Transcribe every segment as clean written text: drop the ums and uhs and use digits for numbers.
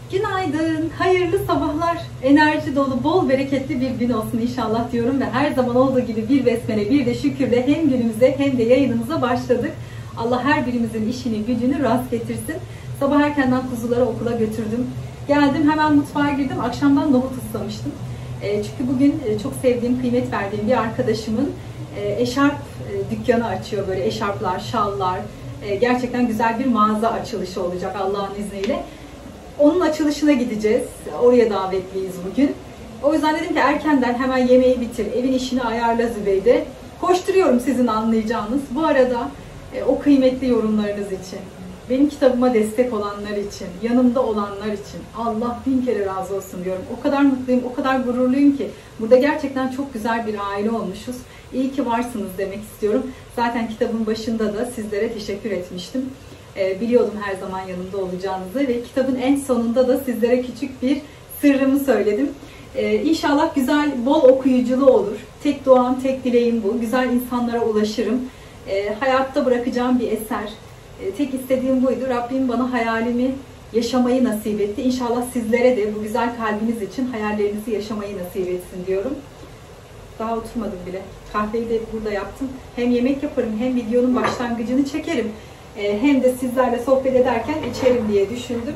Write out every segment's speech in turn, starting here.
Günaydın, hayırlı sabahlar, enerji dolu, bol bereketli bir gün olsun inşallah diyorum ve her zaman olduğu gibi bir besmele, bir de şükürle hem günümüze hem de yayınımıza başladık. Allah her birimizin işini, gücünü rast getirsin. Sabah erkenden kuzuları okula götürdüm. Geldim hemen mutfağa girdim, akşamdan nohut ıslamıştım. Çünkü bugün çok sevdiğim, kıymet verdiğim bir arkadaşımın eşarp dükkanı açıyor, böyle eşarplar, şallar. Gerçekten güzel bir mağaza açılışı olacak Allah'ın izniyle. Onun açılışına gideceğiz. Oraya davetliyiz bugün. O yüzden dedim ki erkenden hemen yemeği bitir, evin işini ayarla Zübeyde. Koşturuyorum sizin anlayacağınız. Bu arada o kıymetli yorumlarınız için, benim kitabıma destek olanlar için, yanımda olanlar için Allah bin kere razı olsun diyorum. O kadar mutluyum, o kadar gururluyum ki. Burada gerçekten çok güzel bir aile olmuşuz. İyi ki varsınız demek istiyorum. Zaten kitabın başında da sizlere teşekkür etmiştim. Biliyordum her zaman yanımda olacağınızı ve kitabın en sonunda da sizlere küçük bir sırrımı söyledim. İnşallah güzel, bol okuyuculu olur. Tek duam, tek dileğim bu. Güzel insanlara ulaşırım. Hayatta bırakacağım bir eser. Tek istediğim buydu. Rabbim bana hayalimi yaşamayı nasip etti. İnşallah sizlere de bu güzel kalbiniz için hayallerinizi yaşamayı nasip etsin diyorum. Daha oturmadım bile. Kahveyi de burada yaptım. Hem yemek yaparım hem videonun başlangıcını çekerim. Hem de sizlerle sohbet ederken içerim diye düşündüm.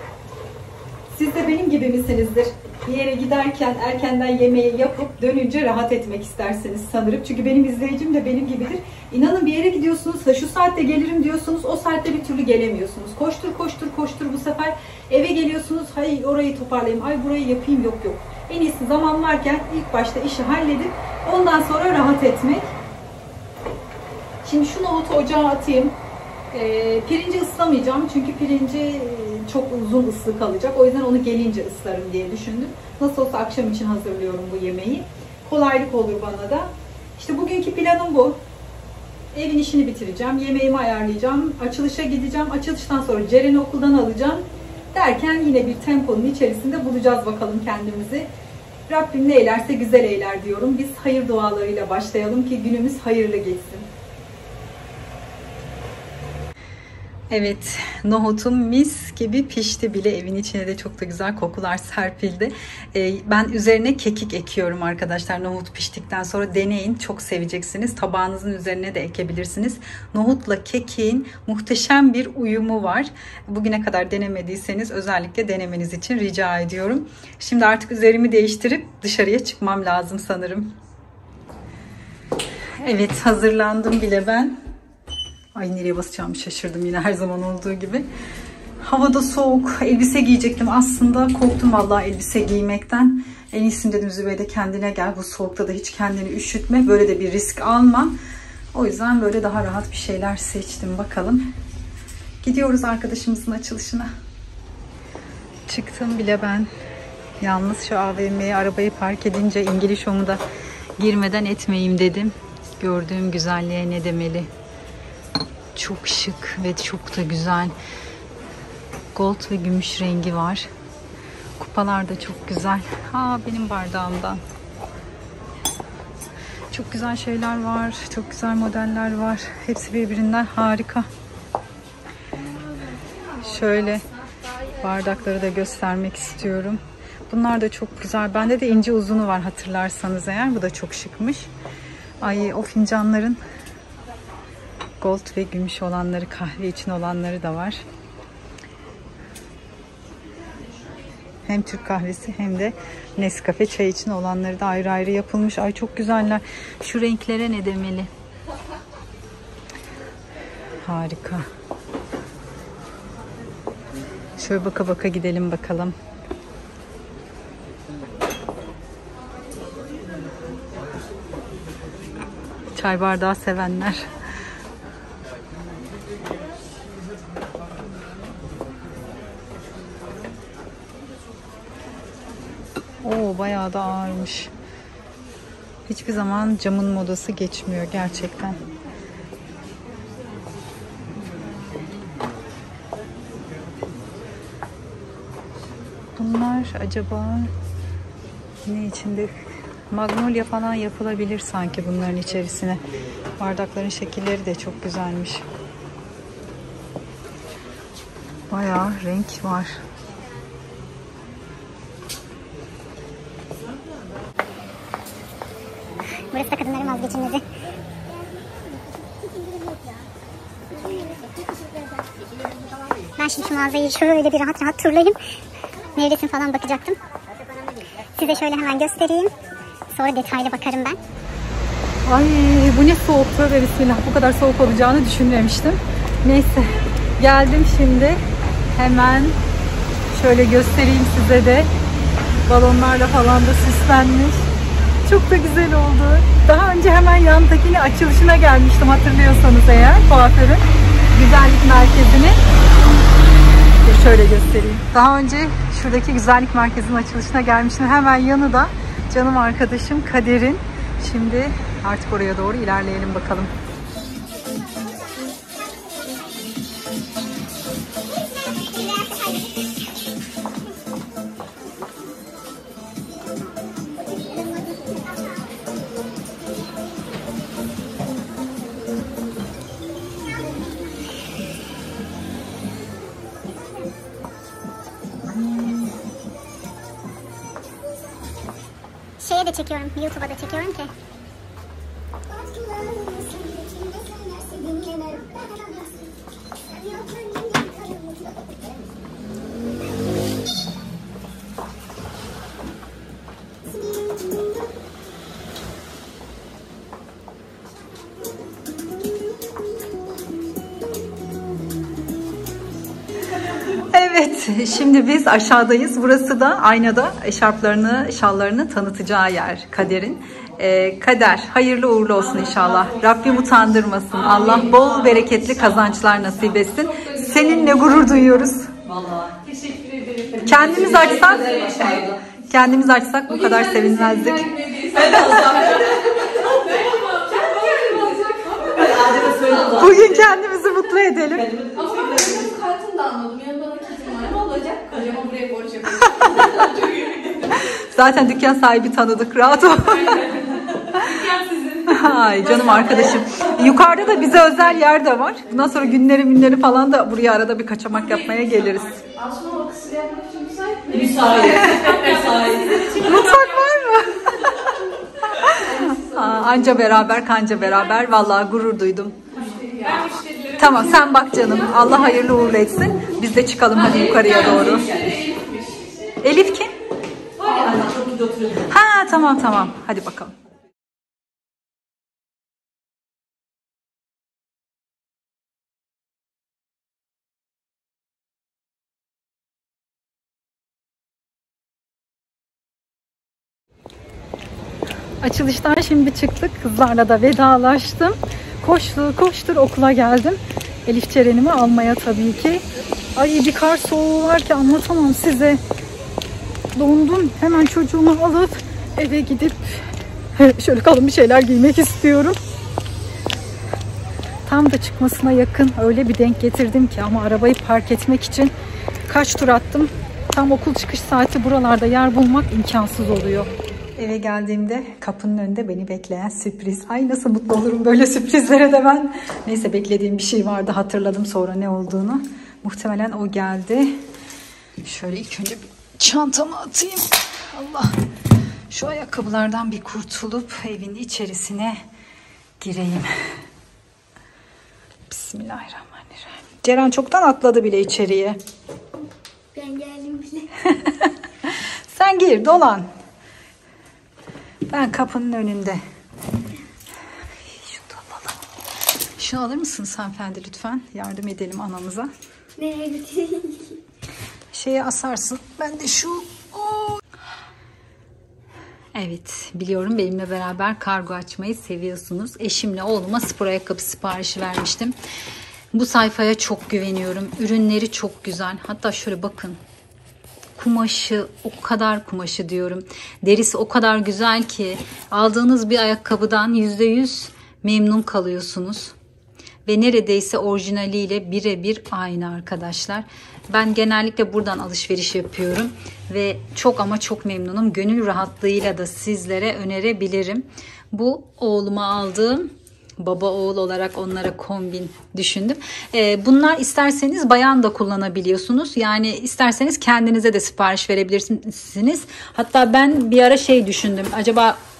Siz de benim gibi misinizdir? Bir yere giderken erkenden yemeği yapıp dönünce rahat etmek istersiniz sanırım. Çünkü benim izleyicim de benim gibidir. İnanın bir yere gidiyorsunuz da şu saatte gelirim diyorsunuz, o saatte bir türlü gelemiyorsunuz. Koştur koştur koştur, bu sefer eve geliyorsunuz, hayır orayı toparlayayım, ay burayı yapayım, yok yok. En iyisi zaman varken ilk başta işi halledip ondan sonra rahat etmek. Şimdi şu nohutu ocağa atayım. Pirinci ıslamayacağım çünkü pirinci çok uzun ıslı kalacak. O yüzden onu gelince ıslarım diye düşündüm. Nasıl olsa akşam için hazırlıyorum bu yemeği. Kolaylık olur bana da. İşte bugünkü planım bu. Evin işini bitireceğim. Yemeğimi ayarlayacağım. Açılışa gideceğim. Açılıştan sonra Ceren'i okuldan alacağım. Derken yine bir temponun içerisinde bulacağız bakalım kendimizi. Rabbim ne eylerse güzel eyler diyorum. Biz hayır dualarıyla başlayalım ki günümüz hayırlı geçsin. Evet, nohutum mis gibi pişti bile. Evin içine de çok da güzel kokular serpildi. Ben üzerine kekik ekiyorum arkadaşlar. Nohut piştikten sonra deneyin. Çok seveceksiniz. Tabağınızın üzerine de ekebilirsiniz. Nohutla kekiğin muhteşem bir uyumu var. Bugüne kadar denemediyseniz özellikle denemeniz için rica ediyorum. Şimdi artık üzerimi değiştirip dışarıya çıkmam lazım sanırım. Evet, hazırlandım bile ben. Ay nereye basacağımı şaşırdım yine her zaman olduğu gibi. Havada soğuk, elbise giyecektim aslında. Korktum vallahi elbise giymekten. En iyisi dedim Zübeyde kendine gel. Bu soğukta da hiç kendini üşütme. Böyle de bir risk alma. O yüzden böyle daha rahat bir şeyler seçtim. Bakalım. Gidiyoruz arkadaşımızın açılışına. Çıktım bile ben. Yalnız şu AVM'ye arabayı park edince İngiliz Home'u da girmeden etmeyeyim dedim. Gördüğüm güzelliğe ne demeli. Çok şık ve çok da güzel. Gold ve gümüş rengi var. Kupalar da çok güzel. Benim bardağımdan. Çok güzel şeyler var. Çok güzel modeller var. Hepsi birbirinden harika. Şöyle bardakları da göstermek istiyorum. Bunlar da çok güzel. Bende de ince uzunu var hatırlarsanız eğer. Bu da çok şıkmış. Ay o fincanların gold ve gümüş olanları, kahve için olanları da var. Hem Türk kahvesi hem de Nescafe çay için olanları da ayrı ayrı yapılmış. Ay çok güzeller. Şu renklere ne demeli? Harika. Şöyle baka baka gidelim bakalım. Çay bardağı sevenler. Oo, bayağı da ağırmış. Hiçbir zaman camın modası geçmiyor gerçekten. Bunlar acaba ne içinde? Magnolia falan yapılabilir sanki bunların içerisine. Bardakların şekilleri de çok güzelmiş. Bayağı renk var. Burası da kadınların vazgeçilmezi. Ben şimdi şu mağazayı şöyle bir rahat rahat turlayayım. Nevresim falan bakacaktım. Size şöyle hemen göstereyim. Sonra detaylı bakarım ben. Ay bu ne soğuk, tövbe bismillah. Bu kadar soğuk olacağını düşünmemiştim. Neyse geldim şimdi. Hemen şöyle göstereyim size de. Balonlarla falan da süslenmiş. Çok da güzel oldu. Daha önce hemen yanındakine açılışına gelmiştim hatırlıyorsanız eğer, kuaförün güzellik merkezini. Dur şöyle göstereyim. Daha önce şuradaki güzellik merkezinin açılışına gelmiştim. Hemen yanı da canım arkadaşım Kader'in. Şimdi artık oraya doğru ilerleyelim bakalım. Şeye de çekiyorum, YouTube'a da çekiyorum ki. Evet, şimdi biz aşağıdayız. Burası da aynada eşarplarını, şallarını tanıtacağı yer Kader'in. Kader, hayırlı uğurlu olsun inşallah. Rabbim utandırmasın. Allah bol bereketli kazançlar nasip etsin. Seninle gurur duyuyoruz. Vallahi teşekkür ederim. Kendimiz açsak bu kadar sevinmezdik. Bugün kendimizi mutlu edelim. Ama ben kartını da anladım. Yanında nakitim var. Ne olacak? Kocama buraya borç yapacağım. Zaten dükkan sahibi tanıdık. Rahat ol. Dükkan sizin. Ay canım arkadaşım. Yukarıda da bize özel yer de var. Bundan sonra günleri falan da buraya arada bir kaçamak yapmaya geliriz. Aslında o kısır yapmak için müsait mi? Müsait. Mutfak var mı? Anca beraber kanca beraber. Vallahi gurur duydum. Tamam sen bak canım. Allah hayırlı uğurlu etsin. Biz de çıkalım hadi yukarıya doğru. Elif kim? Ha tamam. Hadi bakalım. Açılıştan şimdi çıktık. Kızlarla da vedalaştım. Koştur okula geldim. Elif Ceren'imi almaya tabii ki. Ay bir kar soğuğu var ki anlatamam size. Dondum. Hemen çocuğumu alıp eve gidip şöyle kalın bir şeyler giymek istiyorum. Tam da çıkmasına yakın öyle bir denk getirdim ki ama arabayı park etmek için kaç tur attım. Tam okul çıkış saati buralarda yer bulmak imkansız oluyor. Eve geldiğimde kapının önünde beni bekleyen sürpriz. Ay nasıl mutlu olurum böyle sürprizlere de ben. Neyse beklediğim bir şey vardı, hatırladım sonra ne olduğunu. Muhtemelen o geldi. Şöyle ilk önce bir çantamı atayım. Allah. Şu ayakkabılardan bir kurtulup evin içerisine gireyim. Bismillahirrahmanirrahim. Ceren çoktan atladı bile içeriye. Ben geldim bile. Sen gir dolan. Ben kapının önünde. Şunu da alalım. Şunu alır mısınız hanımefendi lütfen? Yardım edelim anamıza. Nereye götüreyim? Şeye asarsın. Ben de şu... Evet biliyorum benimle beraber kargo açmayı seviyorsunuz. Eşimle oğluma spor ayakkabı siparişi vermiştim. Bu sayfaya çok güveniyorum. Ürünleri çok güzel. Hatta şöyle bakın. Kumaşı o kadar kumaşı diyorum. Derisi o kadar güzel ki aldığınız bir ayakkabıdan %100 memnun kalıyorsunuz. Ve neredeyse orijinaliyle birebir aynı arkadaşlar. Ben genellikle buradan alışveriş yapıyorum. Ve çok ama çok memnunum. Gönül rahatlığıyla da sizlere önerebilirim. Bu oğluma aldığım baba oğul olarak onlara kombin düşündüm. Bunlar isterseniz bayan da kullanabiliyorsunuz. Yani isterseniz kendinize de sipariş verebilirsiniz. Hatta ben bir ara şey düşündüm. Acaba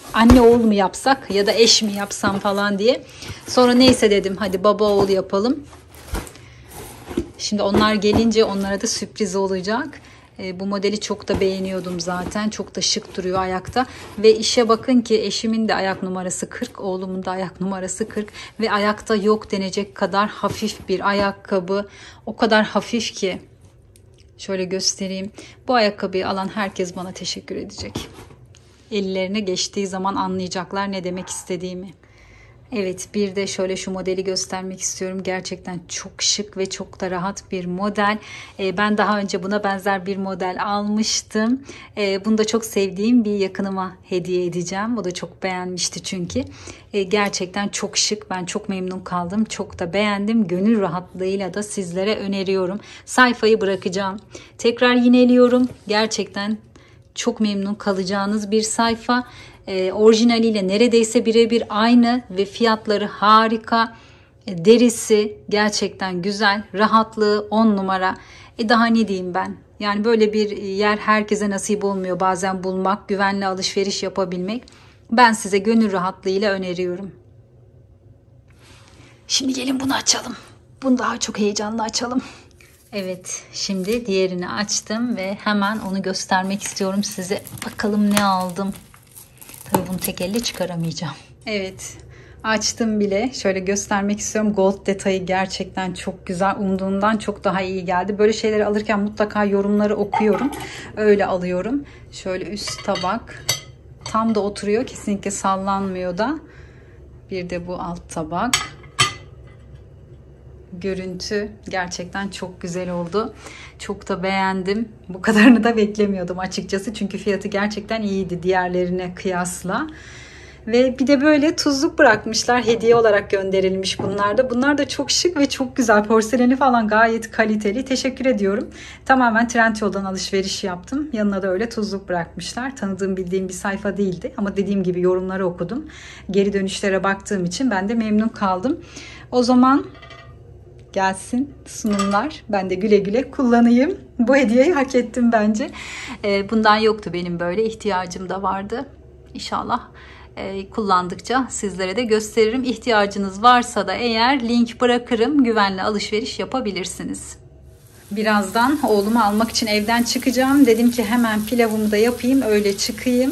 anne oğul mu yapsak ya da eş mi yapsam falan diye. Sonra neyse dedim hadi baba oğul yapalım. Şimdi onlar gelince onlara da sürpriz olacak. Bu modeli çok da beğeniyordum zaten. Çok da şık duruyor ayakta. Ve işe bakın ki eşimin de ayak numarası 40. Oğlumun da ayak numarası 40. Ve ayakta yok denecek kadar hafif bir ayakkabı. O kadar hafif ki. Şöyle göstereyim. Bu ayakkabıyı alan herkes bana teşekkür edecek. Ellerine geçtiği zaman anlayacaklar ne demek istediğimi. Evet, bir de şöyle şu modeli göstermek istiyorum. Gerçekten çok şık ve çok da rahat bir model. Ben daha önce buna benzer bir model almıştım. Bunu da çok sevdiğim bir yakınıma hediye edeceğim. O da çok beğenmişti çünkü. Gerçekten çok şık. Ben çok memnun kaldım. Çok da beğendim. Gönül rahatlığıyla da sizlere öneriyorum. Sayfayı bırakacağım. Tekrar yineliyorum. Gerçekten çok memnun kalacağınız bir sayfa. Orijinaliyle neredeyse birebir aynı ve fiyatları harika. Derisi gerçekten güzel. Rahatlığı 10 numara. Daha ne diyeyim ben? Yani böyle bir yer herkese nasip olmuyor bazen bulmak, güvenli alışveriş yapabilmek. Ben size gönül rahatlığıyla öneriyorum. Şimdi gelin bunu açalım. Bunu daha çok heyecanlı açalım. Evet, şimdi diğerini açtım ve hemen onu göstermek istiyorum size. Bakalım ne aldım. Tabii bunu tek elle çıkaramayacağım. Evet, açtım bile. Şöyle göstermek istiyorum. Gold detayı gerçekten çok güzel. Umduğumdan çok daha iyi geldi. Böyle şeyleri alırken mutlaka yorumları okuyorum. Öyle alıyorum. Şöyle üst tabak. Tam da oturuyor. Kesinlikle sallanmıyor da. Bir de bu alt tabak. Görüntü gerçekten çok güzel oldu. Çok da beğendim. Bu kadarını da beklemiyordum açıkçası. Çünkü fiyatı gerçekten iyiydi diğerlerine kıyasla. Ve bir de böyle tuzluk bırakmışlar. Hediye olarak gönderilmiş bunlar da. Bunlar da çok şık ve çok güzel. Porseleni falan gayet kaliteli. Teşekkür ediyorum. Tamamen Trendyol'dan alışveriş yaptım. Yanına da öyle tuzluk bırakmışlar. Tanıdığım bildiğim bir sayfa değildi. Ama dediğim gibi yorumları okudum. Geri dönüşlere baktığım için ben de memnun kaldım. O zaman gelsin sunumlar. Ben de güle güle kullanayım. Bu hediyeyi hak ettim bence. Bundan yoktu benim böyle. İhtiyacım da vardı. İnşallah kullandıkça sizlere de gösteririm. İhtiyacınız varsa da eğer link bırakırım. Güvenli alışveriş yapabilirsiniz. Birazdan oğlumu almak için evden çıkacağım. Dedim ki hemen pilavımı da yapayım. Öyle çıkayım.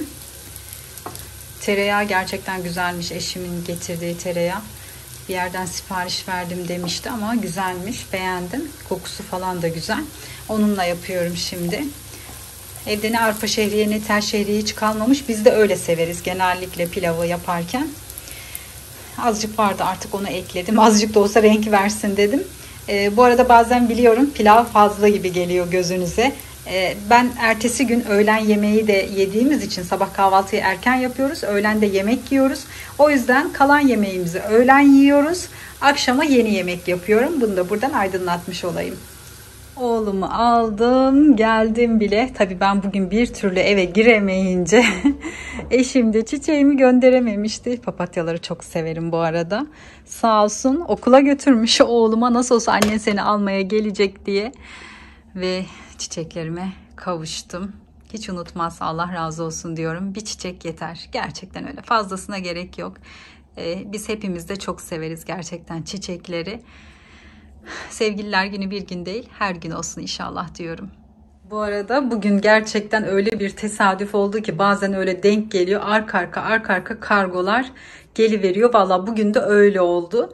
Tereyağı gerçekten güzelmiş. Eşimin getirdiği tereyağı. Bir yerden sipariş verdim demişti ama güzelmiş. Beğendim. Kokusu falan da güzel. Onunla yapıyorum şimdi. Evde ne arpa şehriye ne tel şehriye hiç kalmamış. Biz de öyle severiz genellikle pilavı yaparken. Azıcık vardı artık onu ekledim. Azıcık da olsa renk versin dedim. Bu arada bazen biliyorum pilav fazla gibi geliyor gözünüze. Ben ertesi gün öğlen yemeği de yediğimiz için sabah kahvaltıyı erken yapıyoruz. Öğlen de yemek yiyoruz. O yüzden kalan yemeğimizi öğlen yiyoruz. Akşama yeni yemek yapıyorum. Bunu da buradan aydınlatmış olayım. Oğlumu aldım, geldim bile. Tabii ben bugün bir türlü eve giremeyince eşim de çiçeğimi gönderememişti. Papatyaları çok severim bu arada. Sağ olsun okula götürmüş oğluma, nasıl olsa annen seni almaya gelecek diye. Ve çiçeklerime kavuştum. Hiç unutmaz, Allah razı olsun diyorum. Bir çiçek yeter. Gerçekten öyle. Fazlasına gerek yok. Biz hepimiz de çok severiz gerçekten çiçekleri. Sevgililer günü bir gün değil, her gün olsun inşallah diyorum. Bu arada bugün gerçekten öyle bir tesadüf oldu ki bazen öyle denk geliyor. Arka arka kargolar geliveriyor. Vallahi bugün de öyle oldu.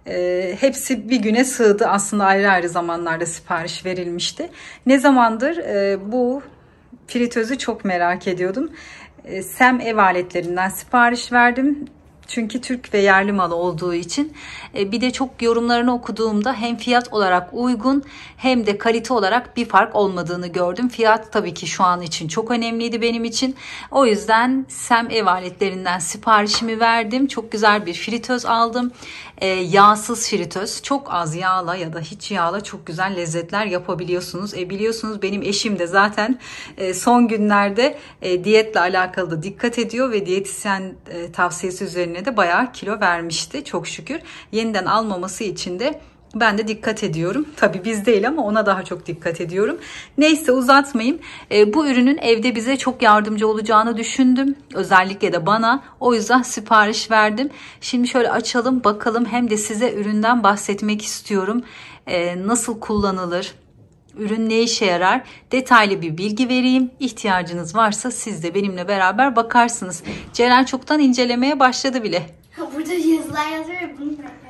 Hepsi bir güne sığdı. Aslında ayrı ayrı zamanlarda sipariş verilmişti. Ne zamandır bu fritözü çok merak ediyordum. Sem ev aletlerinden sipariş verdim. Çünkü Türk ve yerli malı olduğu için. Bir de çok yorumlarını okuduğumda hem fiyat olarak uygun hem de kalite olarak bir fark olmadığını gördüm. Fiyat tabii ki şu an için çok önemliydi benim için. O yüzden Sem ev aletlerinden siparişimi verdim. Çok güzel bir fritöz aldım. Yağsız fritöz. Çok az yağla ya da hiç yağla çok güzel lezzetler yapabiliyorsunuz. Biliyorsunuz benim eşim de zaten son günlerde diyetle alakalı da dikkat ediyor ve diyetisyen tavsiyesi üzerine de bayağı kilo vermişti çok şükür. Yeniden almaması için de Ben de dikkat ediyorum. Tabii biz değil ama ona daha çok dikkat ediyorum. Neyse uzatmayayım. Bu ürünün evde bize çok yardımcı olacağını düşündüm. Özellikle de bana. O yüzden sipariş verdim. Şimdi şöyle açalım bakalım. Hem de size üründen bahsetmek istiyorum. Nasıl kullanılır? Ürün ne işe yarar? Detaylı bir bilgi vereyim. İhtiyacınız varsa siz de benimle beraber bakarsınız. Ceren çoktan incelemeye başladı bile. Burada yazılar yazıyor ya bunu bırakmak.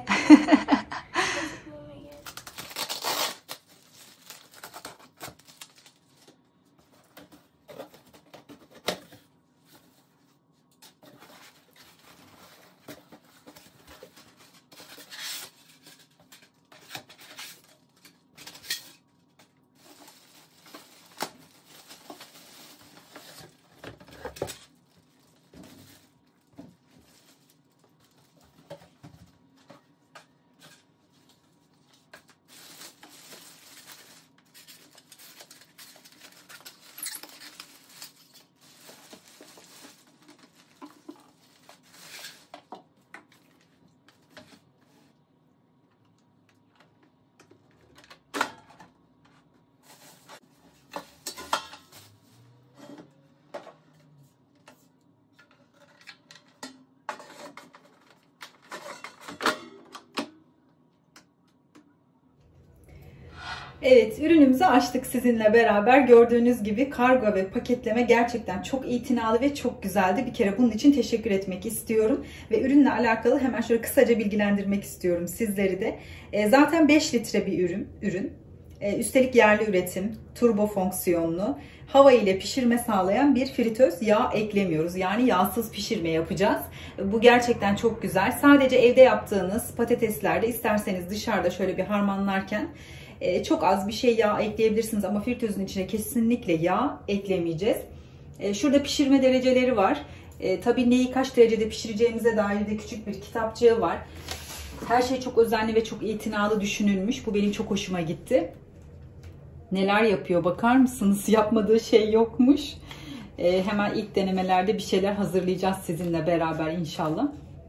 Evet, ürünümüzü açtık sizinle beraber. Gördüğünüz gibi kargo ve paketleme gerçekten çok itinalı ve çok güzeldi. Bir kere bunun için teşekkür etmek istiyorum. Ve ürünle alakalı hemen şöyle kısaca bilgilendirmek istiyorum sizleri de. Zaten 5 litre bir ürün. Üstelik yerli üretim, turbo fonksiyonlu, hava ile pişirme sağlayan bir fritöz, yağ eklemiyoruz. Yani yağsız pişirme yapacağız. Bu gerçekten çok güzel. Sadece evde yaptığınız patateslerde isterseniz dışarıda şöyle bir harmanlarken çok az bir şey yağ ekleyebilirsiniz ama fritözün içine kesinlikle yağ eklemeyeceğiz. Şurada pişirme dereceleri var. Tabii neyi kaç derecede pişireceğimize dair de küçük bir kitapçığı var. Her şey çok özenli ve çok itinalı düşünülmüş. Bu benim çok hoşuma gitti. Neler yapıyor bakar mısınız? Yapmadığı şey yokmuş. Hemen ilk denemelerde bir şeyler hazırlayacağız sizinle beraber inşallah.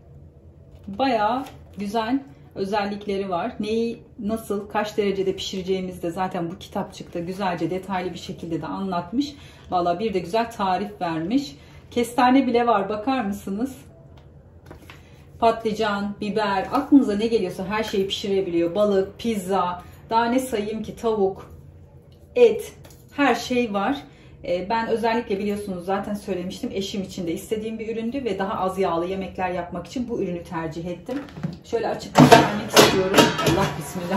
Bayağı güzel özellikleri var. Neyi nasıl kaç derecede pişireceğimizi de zaten bu kitapçıkta güzelce detaylı bir şekilde de anlatmış. Vallahi bir de güzel tarif vermiş. Kestane bile var bakar mısınız? Patlıcan, biber, aklınıza ne geliyorsa her şeyi pişirebiliyor. Balık, pizza, daha ne sayayım ki, tavuk, et, her şey var. Ben özellikle biliyorsunuz zaten söylemiştim, eşim için de istediğim bir üründü ve daha az yağlı yemekler yapmak için bu ürünü tercih ettim. Şöyle açık göstermek istiyorum. Allah bismillah.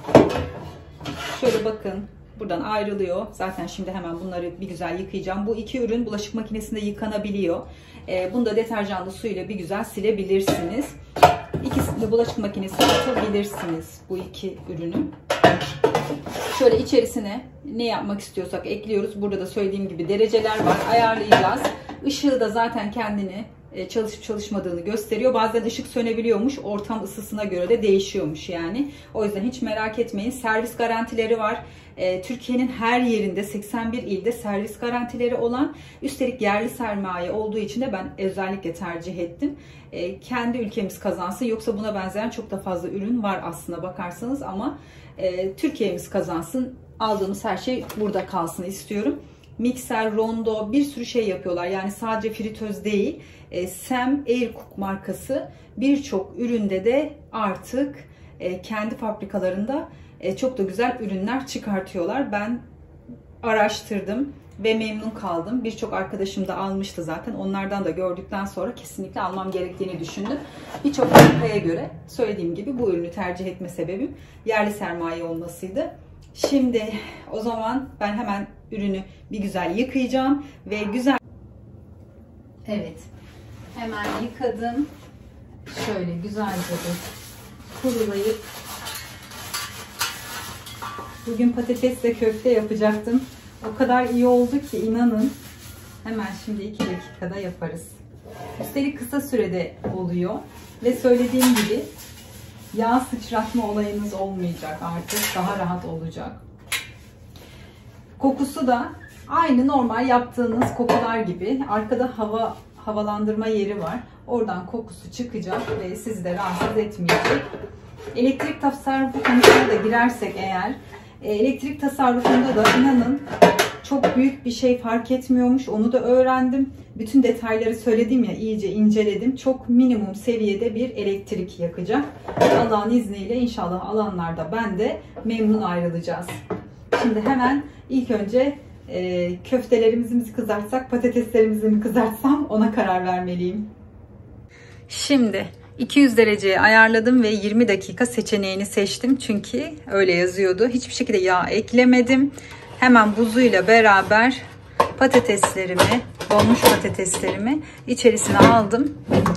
Şöyle bakın, buradan ayrılıyor. Zaten şimdi hemen bunları bir güzel yıkayacağım. Bu iki ürün bulaşık makinesinde yıkanabiliyor. Bunu da deterjanlı suyla bir güzel silebilirsiniz. İkisini de bulaşık makinesine atabilirsiniz bu iki ürünü. Şöyle içerisine ne yapmak istiyorsak ekliyoruz. Burada da söylediğim gibi dereceler var. Ayarlayacağız. Işığı da zaten kendini çalışıp çalışmadığını gösteriyor. Bazen ışık sönebiliyormuş. Ortam ısısına göre de değişiyormuş yani. O yüzden hiç merak etmeyin. Servis garantileri var. Türkiye'nin her yerinde 81 ilde servis garantileri olan, üstelik yerli sermaye olduğu için de ben özellikle tercih ettim. Kendi ülkemiz kazansın. Yoksa buna benzeyen çok da fazla ürün var aslına bakarsanız ama Türkiye'miz kazansın. Aldığımız her şey burada kalsın istiyorum. Mikser, rondo, bir sürü şey yapıyorlar. Yani sadece fritöz değil. Sam Aircook markası birçok üründe de artık kendi fabrikalarında çok da güzel ürünler çıkartıyorlar. Ben araştırdım ve memnun kaldım. Birçok arkadaşım da almıştı zaten. Onlardan da gördükten sonra kesinlikle almam gerektiğini düşündüm. Birçok markaya göre söylediğim gibi bu ürünü tercih etme sebebim yerli sermaye olmasıydı. Şimdi o zaman ben hemen ürünü bir güzel yıkayacağım ve güzel... Evet. Hemen yıkadım. Şöyle güzelce de kurulayıp bugün patatesle köfte yapacaktım. O kadar iyi oldu ki inanın. Hemen şimdi 2 dakikada yaparız. Üstelik kısa sürede oluyor. Ve söylediğim gibi yağ sıçratma olayınız olmayacak artık. Daha rahat olacak. Kokusu da aynı normal yaptığınız kokular gibi. Arkada havalandırma yeri var. Oradan kokusu çıkacak ve sizi de rahatsız etmeyecek. Elektrik tasarrufu konusuna da girersek eğer, elektrik tasarrufunda da inanın çok büyük bir şey fark etmiyormuş. Onu da öğrendim. Bütün detayları söyledim ya, iyice inceledim. Çok minimum seviyede bir elektrik yakacak. Allah'ın izniyle inşallah alanlarda ben de memnun ayrılacağız. Şimdi hemen ilk önce köftelerimizi mi kızartsak, patateslerimizi mi kızartsam ona karar vermeliyim. Şimdi 200 dereceye ayarladım ve 20 dakika seçeneğini seçtim. Çünkü öyle yazıyordu. Hiçbir şekilde yağ eklemedim. Hemen buzuyla beraber patateslerimi, donmuş patateslerimi içerisine aldım.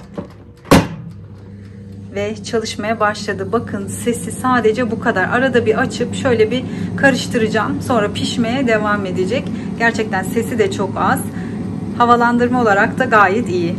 Ve çalışmaya başladı. Bakın sesi sadece bu kadar. Arada bir açıp şöyle bir karıştıracağım. Sonra pişmeye devam edecek. Gerçekten sesi de çok az. Havalandırma olarak da gayet iyi.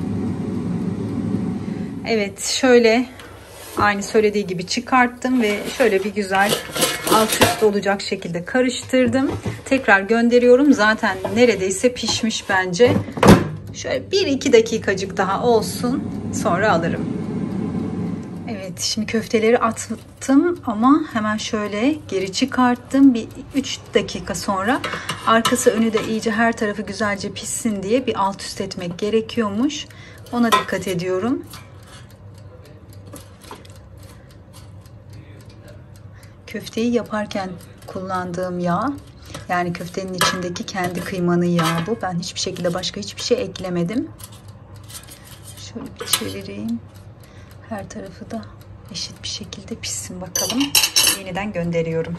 Evet, şöyle aynı söylediği gibi çıkarttım ve şöyle bir güzel alt üst olacak şekilde karıştırdım. Tekrar gönderiyorum. Zaten neredeyse pişmiş bence. Şöyle 1-2 dakikacık daha olsun. Sonra alırım. Evet, şimdi köfteleri attım ama hemen şöyle geri çıkarttım. Bir 3 dakika sonra arkası önü de iyice her tarafı güzelce pişsin diye bir alt üst etmek gerekiyormuş. Ona dikkat ediyorum. Köfteyi yaparken kullandığım yağ, yani köftenin içindeki kendi kıymanın yağı bu. Ben hiçbir şekilde başka hiçbir şey eklemedim. Şöyle bir çevireyim. Her tarafı da eşit bir şekilde pişsin bakalım. Yeniden gönderiyorum.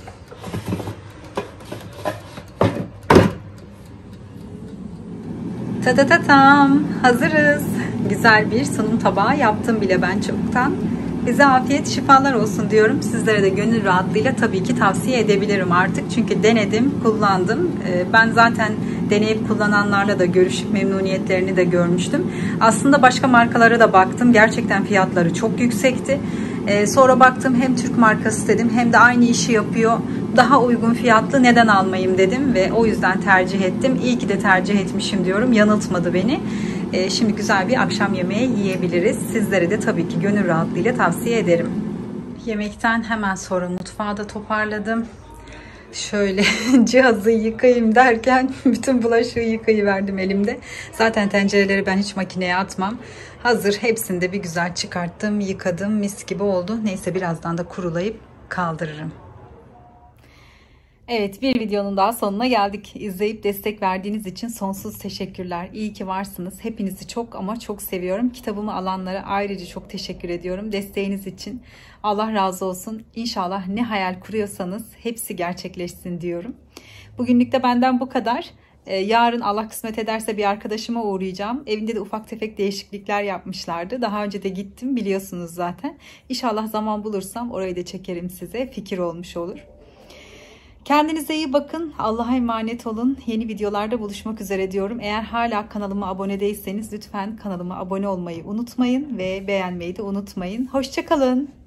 Ta-ta-ta-tam! Hazırız. Güzel bir sunum tabağı yaptım bile ben çoktan. Bize afiyet, şifalar olsun diyorum. Sizlere de gönül rahatlığıyla tabii ki tavsiye edebilirim artık. Çünkü denedim, kullandım. Ben zaten deneyip kullananlarla da görüşüp memnuniyetlerini de görmüştüm. Aslında başka markalara da baktım. Gerçekten fiyatları çok yüksekti. Sonra baktım hem Türk markası dedim hem de aynı işi yapıyor. Daha uygun fiyatlı neden almayayım dedim ve o yüzden tercih ettim. İyi ki de tercih etmişim diyorum. Yanıltmadı beni. Şimdi güzel bir akşam yemeği yiyebiliriz. Sizlere de tabii ki gönül rahatlığıyla tavsiye ederim. Yemekten hemen sonra mutfağı da toparladım. Şöyle cihazı yıkayayım derken bütün bulaşığı yıkayıverdim elimde. Zaten tencereleri ben hiç makineye atmam. Hazır hepsini de bir güzel çıkarttım, yıkadım, mis gibi oldu. Neyse birazdan da kurulayıp kaldırırım. Evet, bir videonun daha sonuna geldik. İzleyip destek verdiğiniz için sonsuz teşekkürler. İyi ki varsınız. Hepinizi çok ama çok seviyorum. Kitabımı alanlara ayrıca çok teşekkür ediyorum desteğiniz için. Allah razı olsun. İnşallah ne hayal kuruyorsanız hepsi gerçekleşsin diyorum. Bugünlük de benden bu kadar. Yarın Allah kısmet ederse bir arkadaşıma uğrayacağım. Evinde de ufak tefek değişiklikler yapmışlardı. Daha önce de gittim, biliyorsunuz zaten. İnşallah zaman bulursam orayı da çekerim size. Fikir olmuş olur. Kendinize iyi bakın. Allah'a emanet olun. Yeni videolarda buluşmak üzere diyorum. Eğer hala kanalıma abone değilseniz lütfen kanalıma abone olmayı unutmayın ve beğenmeyi de unutmayın. Hoşça kalın.